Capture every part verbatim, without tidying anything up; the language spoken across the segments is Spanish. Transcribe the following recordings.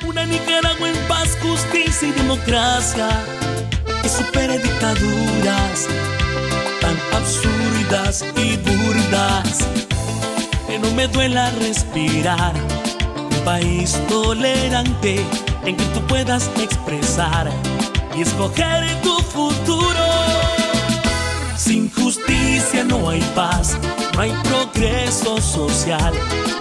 Una Nicaragua en paz, justicia y democracia, que supere dictaduras tan absurdas y burdas, que no me duela respirar. Un país tolerante en que tú puedas expresar y escoger tu futuro. Sin justicia no hay paz, no hay progreso social,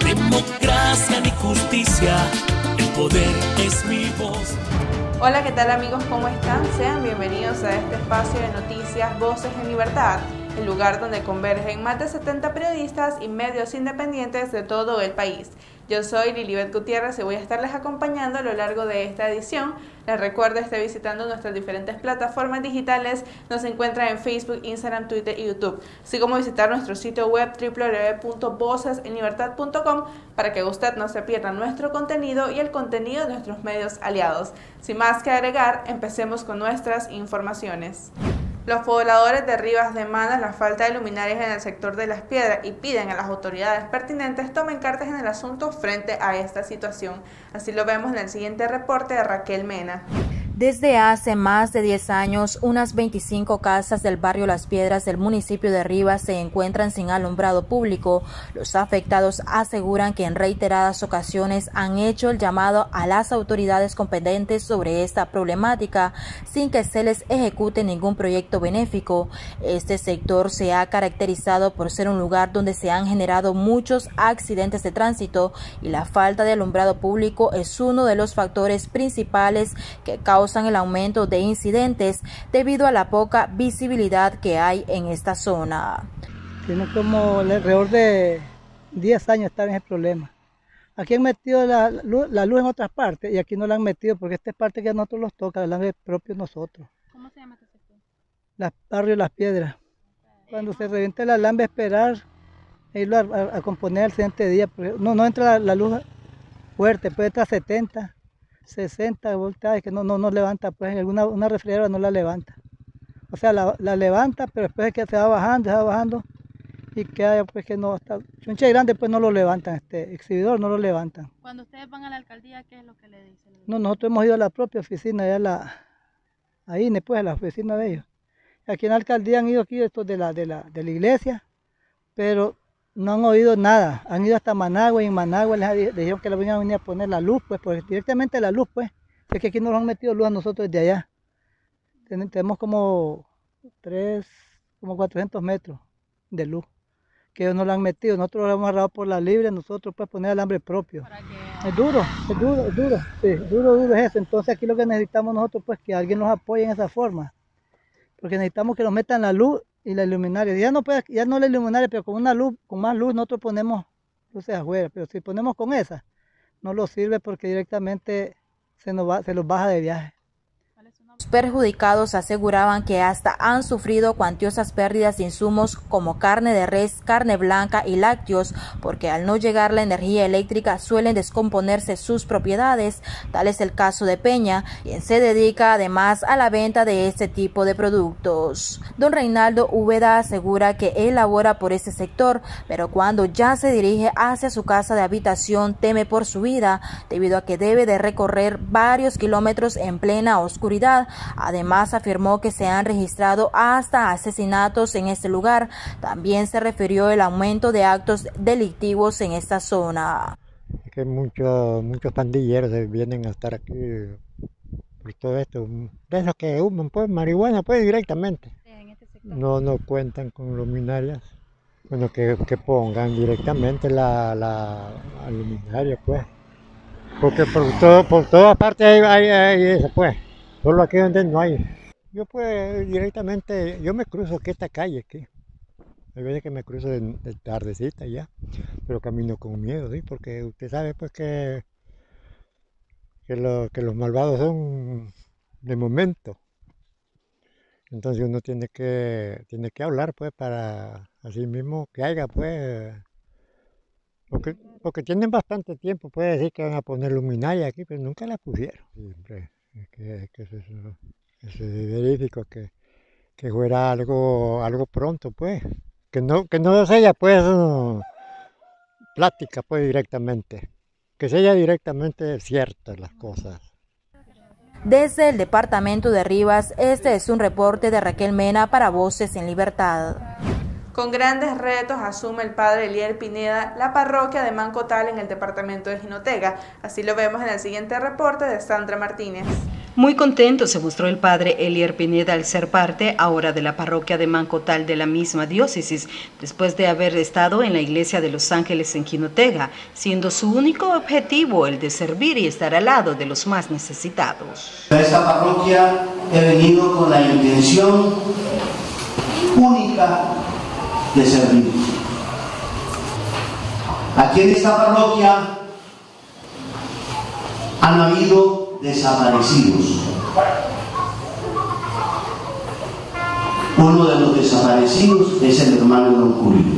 democracia ni justicia, el poder es mi voz. Hola, ¿qué tal amigos? ¿Cómo están? Sean bienvenidos a este espacio de noticias Voces en Libertad, el lugar donde convergen más de setenta periodistas y medios independientes de todo el país. Yo soy Lilibet Gutiérrez y voy a estarles acompañando a lo largo de esta edición. Les recuerdo estar visitando nuestras diferentes plataformas digitales. Nos encuentran en Facebook, Instagram, Twitter y YouTube, así como visitar nuestro sitio web doble u doble u doble u punto voces en libertad punto com para que usted no se pierda nuestro contenido y el contenido de nuestros medios aliados. Sin más que agregar, empecemos con nuestras informaciones. Los pobladores de Rivas demandan la falta de luminarias en el sector de Las Piedras y piden a las autoridades pertinentes tomen cartas en el asunto frente a esta situación. Así lo vemos en el siguiente reporte de Raquel Mena. Desde hace más de diez años, unas veinticinco casas del barrio Las Piedras del municipio de Rivas se encuentran sin alumbrado público. Los afectados aseguran que en reiteradas ocasiones han hecho el llamado a las autoridades competentes sobre esta problemática sin que se les ejecute ningún proyecto benéfico. Este sector se ha caracterizado por ser un lugar donde se han generado muchos accidentes de tránsito y la falta de alumbrado público es uno de los factores principales que causan el aumento de incidentes debido a la poca visibilidad que hay en esta zona. Tiene como alrededor de diez años estar en ese problema. Aquí han metido la luz, la luz en otras partes y aquí no la han metido porque esta es parte que a nosotros nos toca, el alambre propio nosotros. ¿Cómo se llama este sector? Las barrio Las Piedras. Cuando se revienta el alambre, esperar e irlo a, a, a componer al siguiente día. No, no entra la, la luz fuerte, puede entrar setenta. sesenta voltajes que no, no, no levanta, pues en alguna una refrigeradora no la levanta. O sea, la, la levanta, pero después es que se va bajando, se va bajando y queda pues que no está. Chunche grande pues no lo levantan, este exhibidor no lo levantan. Cuando ustedes van a la alcaldía, ¿qué es lo que le dicen? No, nosotros hemos ido a la propia oficina, allá a la, ahí después a la oficina de ellos. Aquí en la alcaldía han ido aquí estos de la, de la, de la iglesia, pero no han oído nada, han ido hasta Managua y en Managua les dijeron que le venían a venir a poner la luz, pues, pues directamente la luz, pues, es que aquí nos han metido luz a nosotros desde allá. Tenemos como tres, como cuatrocientos metros de luz, que ellos no la han metido, nosotros lo hemos agarrado por la libre, nosotros pues poner alambre propio. Es duro, es duro, es duro, sí, duro, duro es eso, entonces aquí lo que necesitamos nosotros pues que alguien nos apoye en esa forma, porque necesitamos que nos metan la luz y la luminaria, ya no puede, ya no la luminaria, pero con una luz, con más luz nosotros ponemos luces afuera, pero si ponemos con esa, no lo sirve porque directamente se nos va, se los baja de viaje. Los perjudicados aseguraban que hasta han sufrido cuantiosas pérdidas de insumos como carne de res, carne blanca y lácteos, porque al no llegar la energía eléctrica suelen descomponerse sus propiedades. Tal es el caso de Peña, quien se dedica además a la venta de este tipo de productos. Don Reinaldo Úbeda asegura que él labora por este sector, pero cuando ya se dirige hacia su casa de habitación teme por su vida, debido a que debe de recorrer varios kilómetros en plena oscuridad. Además, afirmó que se han registrado hasta asesinatos en este lugar. También se refirió al aumento de actos delictivos en esta zona. Es que muchos muchos pandilleros vienen a estar aquí por todo esto. De esos que human, pues, marihuana, pues, directamente. No, no cuentan con luminarias. Bueno, que, que pongan directamente la, la, la luminaria, pues. Porque por, todo, por todas partes hay, hay, hay eso, pues. Solo aquí donde no hay. Yo pues directamente, yo me cruzo aquí esta calle aquí. Hay veces que me cruzo de, de tardecita ya, pero camino con miedo, ¿sí? Porque usted sabe pues que, que, lo, que los malvados son de momento. Entonces uno tiene que, tiene que hablar pues para así mismo que haya pues, porque, porque tienen bastante tiempo, puede decir que van a poner luminaria aquí, pero nunca la pusieron. Siempre. Que, que eso, eso es verídico, que, que fuera algo, algo pronto, pues, que no, que no sea pues uh, plática, pues, directamente. que sea directamente ciertas las cosas. Desde el departamento de Rivas, este es un reporte de Raquel Mena para Voces en Libertad. Con grandes retos asume el padre Elier Pineda la parroquia de Mancotal en el departamento de Jinotega. Así lo vemos en el siguiente reporte de Sandra Martínez. Muy contento se mostró el padre Elier Pineda al ser parte ahora de la parroquia de Mancotal de la misma diócesis, después de haber estado en la iglesia de Los Ángeles en Jinotega, siendo su único objetivo el de servir y estar al lado de los más necesitados. A esta parroquia he venido con la intención única de servir. Aquí en esta parroquia han habido desaparecidos. Uno de los desaparecidos es el hermano Don Julio.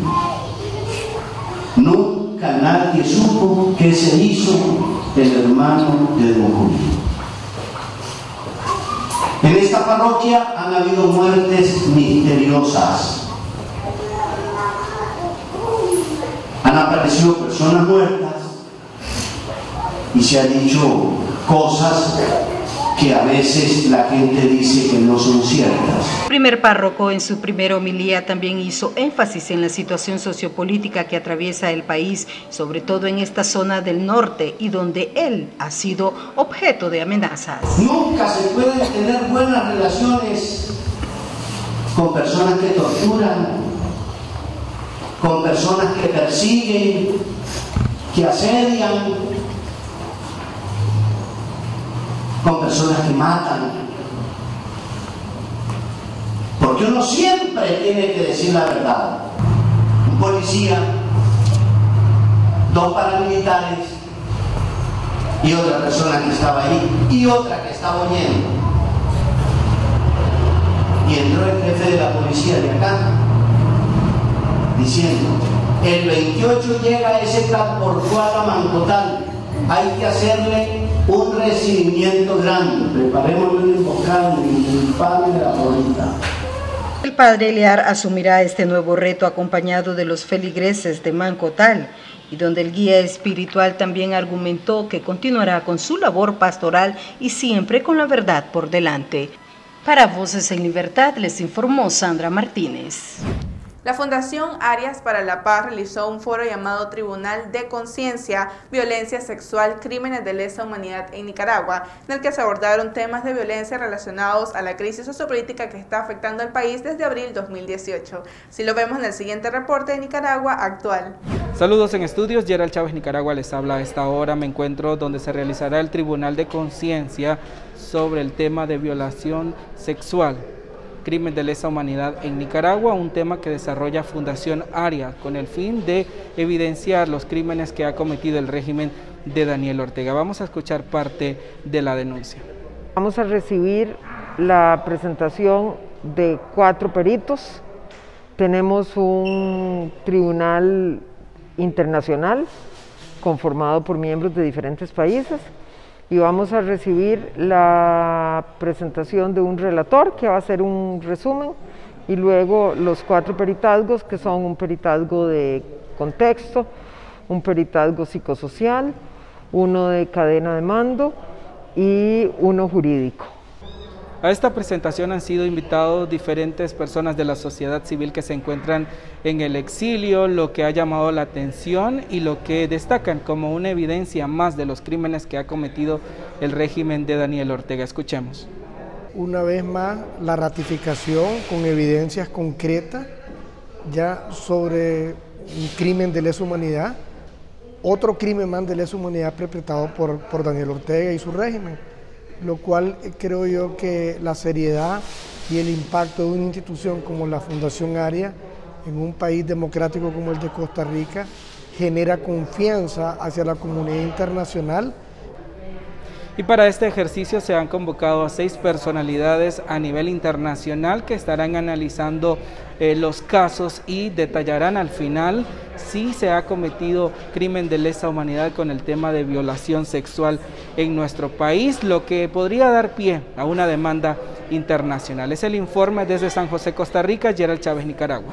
Nunca nadie supo qué se hizo el hermano de Don Julio. En esta parroquia han habido muertes misteriosas. Han aparecido personas muertas y se han dicho cosas que a veces la gente dice que no son ciertas. El primer párroco en su primera homilía también hizo énfasis en la situación sociopolítica que atraviesa el país, sobre todo en esta zona del norte y donde él ha sido objeto de amenazas. Nunca se pueden tener buenas relaciones con personas que torturan, con personas que persiguen, que asedian, con personas que matan. Porque uno siempre tiene que decir la verdad. Un policía, dos paramilitares y otra persona que estaba ahí y otra que estaba oyendo. Y entró el jefe de la policía de acá diciendo: el veintiocho llega ese transportual a Mancotal, hay que hacerle un recibimiento grande, preparemos un embocado y el pan de la bolita. El padre Elier asumirá este nuevo reto acompañado de los feligreses de Mancotal, y donde el guía espiritual también argumentó que continuará con su labor pastoral y siempre con la verdad por delante. Para Voces en Libertad les informó Sandra Martínez. La Fundación Arias para la Paz realizó un foro llamado Tribunal de Conciencia, Violencia Sexual, Crímenes de Lesa Humanidad en Nicaragua, en el que se abordaron temas de violencia relacionados a la crisis sociopolítica que está afectando al país desde abril de dos mil dieciocho. Si lo vemos en el siguiente reporte de Nicaragua Actual. Saludos en estudios, Gerald Chávez Nicaragua les habla. A esta hora me encuentro donde se realizará el Tribunal de Conciencia sobre el tema de violación sexual, crimen de lesa humanidad en Nicaragua, un tema que desarrolla Fundación Arias con el fin de evidenciar los crímenes que ha cometido el régimen de Daniel Ortega. Vamos a escuchar parte de la denuncia. Vamos a recibir la presentación de cuatro peritos. Tenemos un tribunal internacional conformado por miembros de diferentes países, y vamos a recibir la presentación de un relator que va a hacer un resumen, y luego los cuatro peritazgos, que son un peritazgo de contexto, un peritazgo psicosocial, uno de cadena de mando y uno jurídico. A esta presentación han sido invitados diferentes personas de la sociedad civil que se encuentran en el exilio, lo que ha llamado la atención y lo que destacan como una evidencia más de los crímenes que ha cometido el régimen de Daniel Ortega. Escuchemos. Una vez más, la ratificación con evidencias concretas ya sobre un crimen de lesa humanidad, otro crimen más de lesa humanidad perpetrado por, por Daniel Ortega y su régimen, lo cual creo yo que la seriedad y el impacto de una institución como la Fundación Arias en un país democrático como el de Costa Rica genera confianza hacia la comunidad internacional. Y para este ejercicio se han convocado a seis personalidades a nivel internacional que estarán analizando eh, los casos y detallarán al final si se ha cometido crimen de lesa humanidad con el tema de violación sexual en nuestro país, lo que podría dar pie a una demanda internacional. Es el informe desde San José, Costa Rica, Gerald Chávez, Nicaragua.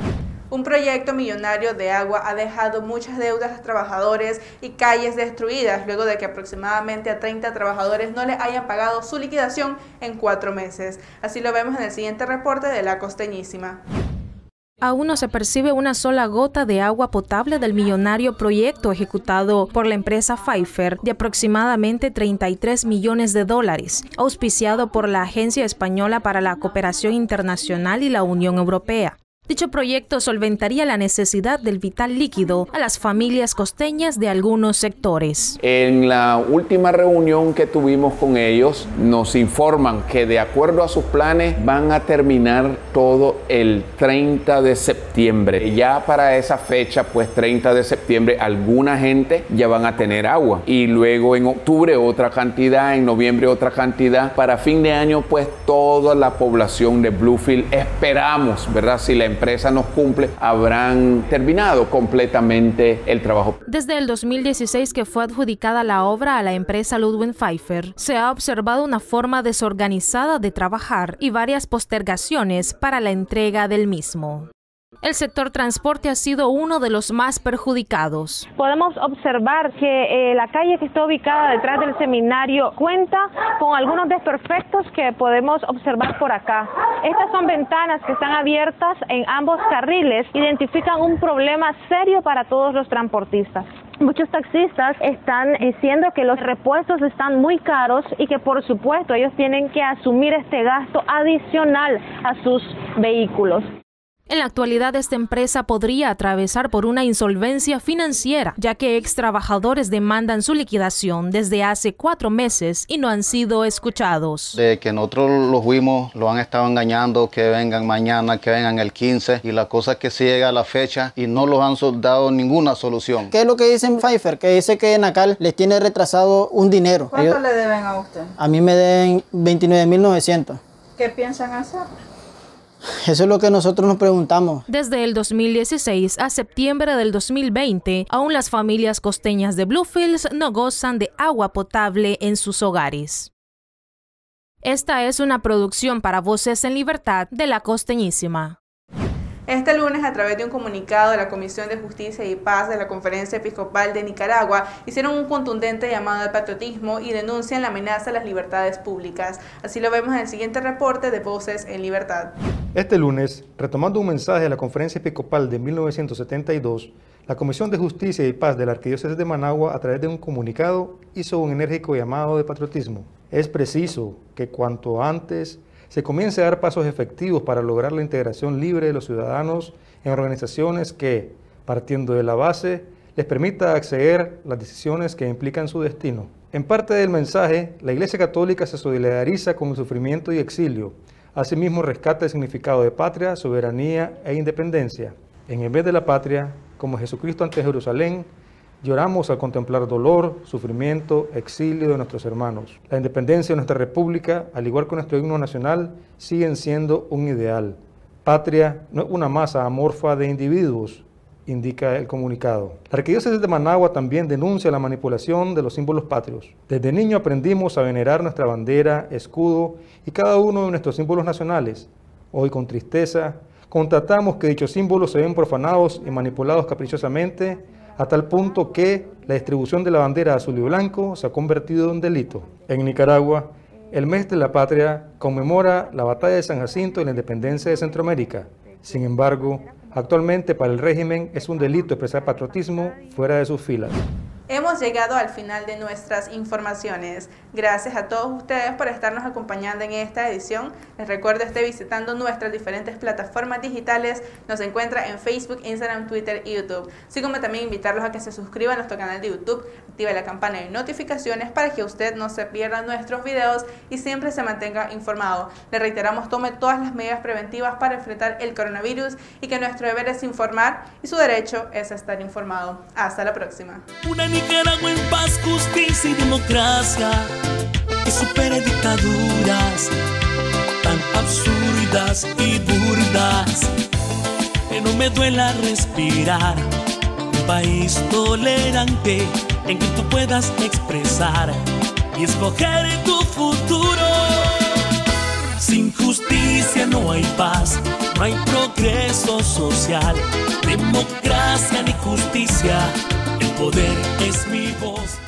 Un proyecto millonario de agua ha dejado muchas deudas a trabajadores y calles destruidas luego de que aproximadamente a treinta trabajadores no les hayan pagado su liquidación en cuatro meses. Así lo vemos en el siguiente reporte de La Costeñísima. Aún no se percibe una sola gota de agua potable del millonario proyecto ejecutado por la empresa Pfeiffer de aproximadamente treinta y tres millones de dólares, auspiciado por la Agencia Española para la Cooperación Internacional y la Unión Europea. Dicho proyecto solventaría la necesidad del vital líquido a las familias costeñas de algunos sectores. En la última reunión que tuvimos con ellos, nos informan que de acuerdo a sus planes van a terminar todo el treinta de septiembre. Ya para esa fecha, pues treinta de septiembre, alguna gente ya van a tener agua. Y luego en octubre otra cantidad, en noviembre otra cantidad. Para fin de año, pues toda la población de Bluefield, esperamos, ¿verdad? Si la empresa nos cumple, habrán terminado completamente el trabajo. Desde el dos mil dieciséis que fue adjudicada la obra a la empresa Ludwig Pfeiffer, se ha observado una forma desorganizada de trabajar y varias postergaciones para la entrega del mismo. El sector transporte ha sido uno de los más perjudicados. Podemos observar que eh, la calle que está ubicada detrás del seminario cuenta con algunos desperfectos que podemos observar por acá. Estas son ventanas que están abiertas en ambos carriles, identifican un problema serio para todos los transportistas. Muchos taxistas están diciendo que los repuestos están muy caros y que por supuesto ellos tienen que asumir este gasto adicional a sus vehículos. En la actualidad, esta empresa podría atravesar por una insolvencia financiera, ya que ex trabajadores demandan su liquidación desde hace cuatro meses y no han sido escuchados. De que nosotros los fuimos, lo han estado engañando, que vengan mañana, que vengan el quince, y la cosa es que se llega a la fecha y no los han dado ninguna solución. ¿Qué es lo que dicen Pfeiffer? Que dice que Nacal les tiene retrasado un dinero. ¿Cuánto Ellos, le deben a usted? A mí me deben veintinueve mil novecientos. ¿Qué piensan hacer? Eso es lo que nosotros nos preguntamos. Desde el dos mil dieciséis a septiembre del dos mil veinte, aún las familias costeñas de Bluefields no gozan de agua potable en sus hogares. Esta es una producción para Voces en Libertad de La Costeñísima. Este lunes, a través de un comunicado de la Comisión de Justicia y Paz de la Conferencia Episcopal de Nicaragua, hicieron un contundente llamado al patriotismo y denuncian la amenaza a las libertades públicas. Así lo vemos en el siguiente reporte de Voces en Libertad. Este lunes, retomando un mensaje de la Conferencia Episcopal de mil novecientos setenta y dos, la Comisión de Justicia y Paz de la Arquidiócesis de Managua, a través de un comunicado, hizo un enérgico llamado de patriotismo. Es preciso que cuanto antes se comience a dar pasos efectivos para lograr la integración libre de los ciudadanos en organizaciones que, partiendo de la base, les permita acceder a las decisiones que implican su destino. En parte del mensaje, la Iglesia Católica se solidariza con el sufrimiento y exilio. Asimismo, rescata el significado de patria, soberanía e independencia. En el vez de la patria, como Jesucristo ante Jerusalén, lloramos al contemplar dolor, sufrimiento, exilio de nuestros hermanos. La independencia de nuestra república, al igual que nuestro himno nacional, siguen siendo un ideal. Patria no es una masa amorfa de individuos, indica el comunicado. La Arquidiócesis de Managua también denuncia la manipulación de los símbolos patrios. Desde niño aprendimos a venerar nuestra bandera, escudo y cada uno de nuestros símbolos nacionales. Hoy, con tristeza, constatamos que dichos símbolos se ven profanados y manipulados caprichosamente, a tal punto que la distribución de la bandera azul y blanco se ha convertido en un delito. En Nicaragua, el mes de la patria conmemora la batalla de San Jacinto y la independencia de Centroamérica. Sin embargo, actualmente para el régimen es un delito expresar patriotismo fuera de sus filas. Hemos llegado al final de nuestras informaciones. Gracias a todos ustedes por estarnos acompañando en esta edición. Les recuerdo esté visitando nuestras diferentes plataformas digitales. Nos encuentra en Facebook, Instagram, Twitter y YouTube. Así como también invitarlos a que se suscriban a nuestro canal de YouTube, active la campana de notificaciones para que usted no se pierda nuestros videos y siempre se mantenga informado. Le reiteramos, tome todas las medidas preventivas para enfrentar el coronavirus y que nuestro deber es informar y su derecho es estar informado. Hasta la próxima. Una Nicaragua en paz, justicia y democracia, que supere dictaduras tan absurdas y burdas, que no me duela respirar. Un país tolerante en que tú puedas expresar y escoger tu futuro. Sin justicia no hay paz, no hay progreso social, democracia ni justicia, el poder es mi voz.